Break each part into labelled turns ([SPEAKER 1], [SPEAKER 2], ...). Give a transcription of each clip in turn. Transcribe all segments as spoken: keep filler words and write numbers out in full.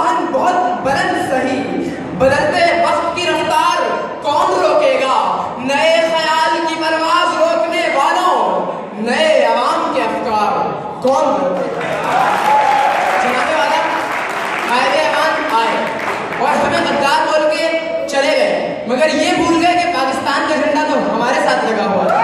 [SPEAKER 1] آہن بہت بلند سہی، بدلتے وقت کی رفتار کون روکے گا؟ نئے خیال کی پرواز روکنے والوں، نئے عوام کے افکار کون روکے گا؟ جناب والا قائد ایمان آئے اور ہمیں غدار بول کے چلے گئے، مگر یہ بھول گئے کہ پاکستان کا جھنڈا تو ہمارے ساتھ لگا ہوا ہے۔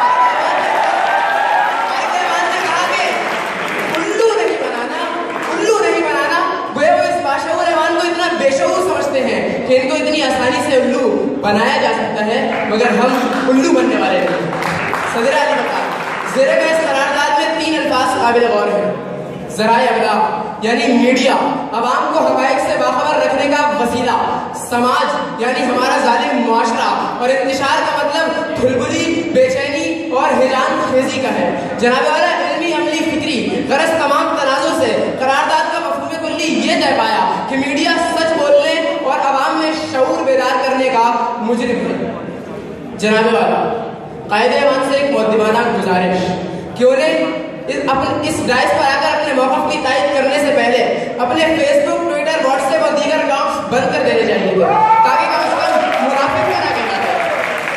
[SPEAKER 1] قائد ایمان نے کہا کہ الو نہیں بنانا، الو نہیں بنانا، گویا وہ اس باشعور ایمان کو اتنا بے شعور سمجھتے ہیں کہ ان کو اتنی آسانی سے الو بنایا جا سکتا ہے، مگر ہم الو بننے والے نہیں۔ صدر علی بتا زیر بحث قرارداد میں تین الفاظ قابل غور ہیں: ذرائع ابلاغ یعنی میڈیا، عوام کو حقائق سے باخبر رکھنے کا وسیلہ، سماج یعنی ہمارا ظالم معاشرہ، اور انتشار کا مطلب کھلبلی، بے چینی اور ہیجان خیزی کا ہے۔ جناب والا علمی عملی فکری غرض تمام تنازع سے قرارداد کا مفہوم کلی یہ طے پایا کہ میڈیا سچ بولنے اور عوام میں شعور بیدار کرنے کا مجرم ہے۔ جناب والا قائد ایمان سے ایک مؤدبانہ گزارش کہ انہیں اس ڈائس پر آ کر اپنے موقف کی تائید کرنے سے پہلے اپنے Facebook, Twitter, WhatsApp اور دیگر اکاؤنٹس بند کر دینے چاہیے تھے تاکہ کم از کم منافق کا نہ کہنا جائے۔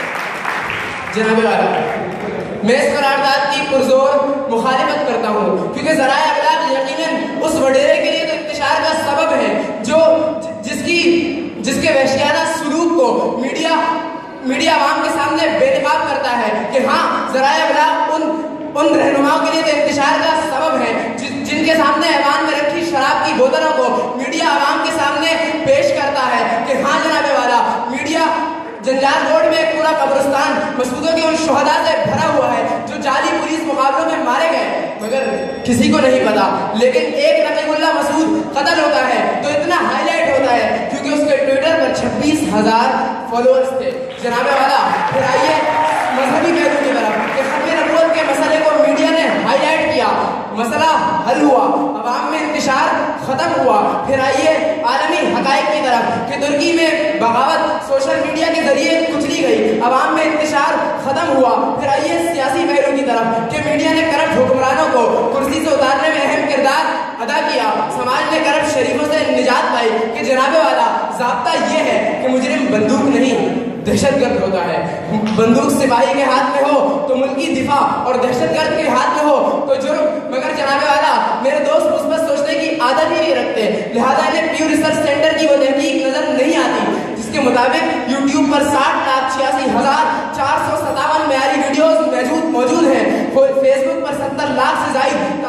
[SPEAKER 1] جناب والا میں اس قرارداد کی پرزور مخالفت کرتا ہوں، کیونکہ ذرائع ابلاغ یقیناً اس وڈیرے کے لیے تو انتشار کا سبب ہے جو جس کی جس کے وحشیانہ سلوک کو میڈیا میڈیا عوام کے سامنے بے نقاب کرتا ہے کہ ہاں ذرائع ابلاغ ان ان رہنماؤں کے لیے تو انتشار کا سبب ہے جن کے سامنے ایوان میں رکھی شراب کی بوتلوں کو میڈیا عوام کے سامنے پیش کرتا ہے کہ ہاں جناب والا میڈیا جنجال روڈ میں ایک پورا قبرستان مسعودوں کے ان شہداء سے بھرا ہوا ہے جو جعلی پولیس مقابلوں میں مارے گئے، مگر کسی کو نہیں پتا۔ لیکن ایک نقیب اللہ مسعود قتل ہوتا ہے تو اتنا ہائی لائٹ ہوتا ہے کیونکہ اس کے ٹویٹر پر چھبیس ہزار فالوورز تھے۔ جناب والا پھر آئیے مذہبی پہلو کی طرف کہ ختم نبوت کے مسئلے کو میڈیا نے ہائی لائٹ کیا، مسئلہ حل ہوا، عوام میں انتشار ختم ہوا۔ پھر آئیے عالمی حقائق کی طرف کہ ترکی میں بغاوت سوشل میڈیا کے ذریعے کچلی گئی، عوام میں انتشار ختم ہوا۔ پھر آئیے سیاسی پہلو کی طرف کہ میڈیا نے کرپٹ حکمرانوں کو کرسی سے اتارنے میں اہم کردار ادا کیا، سماج نے کرپٹ شریفوں سے نجات پائی کہ جناب والا ضابطہ یہ ہے کہ مجرم بندوق نہیں دہشت گرد ہوتا ہے، بندوق سپاہی کے ہاتھ میں ہو تو ملکی دفاع اور دہشت گرد کے ہاتھ میں ہو تو جرم۔ مگر جناب والا میرے دوست مثبت سوچنے کی عادت ہی نہیں رکھتے، لہٰذا انہیں پیو ریسرچ سینٹر کی وہ تحقیق نظر نہیں آتی جس کے مطابق یوٹیوب پر ساٹھ لاکھ چھیاسی ہزار چار سو ستاون معیاری ویڈیوز موجود موجود ہیں، فیس بک پر ستر لاکھ سے زائد